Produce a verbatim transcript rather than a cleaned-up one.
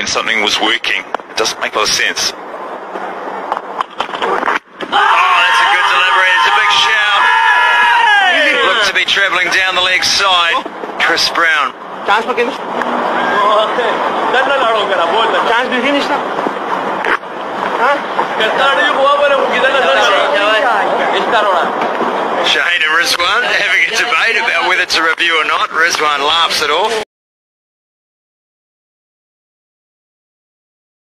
when something was working. It doesn't make a lot of sense. To be travelling down the leg side, Chris Brown. Chance for finish. Chance to finish now. Shaheen and Rizwan having a debate about whether to review or not. Rizwan laughs it off.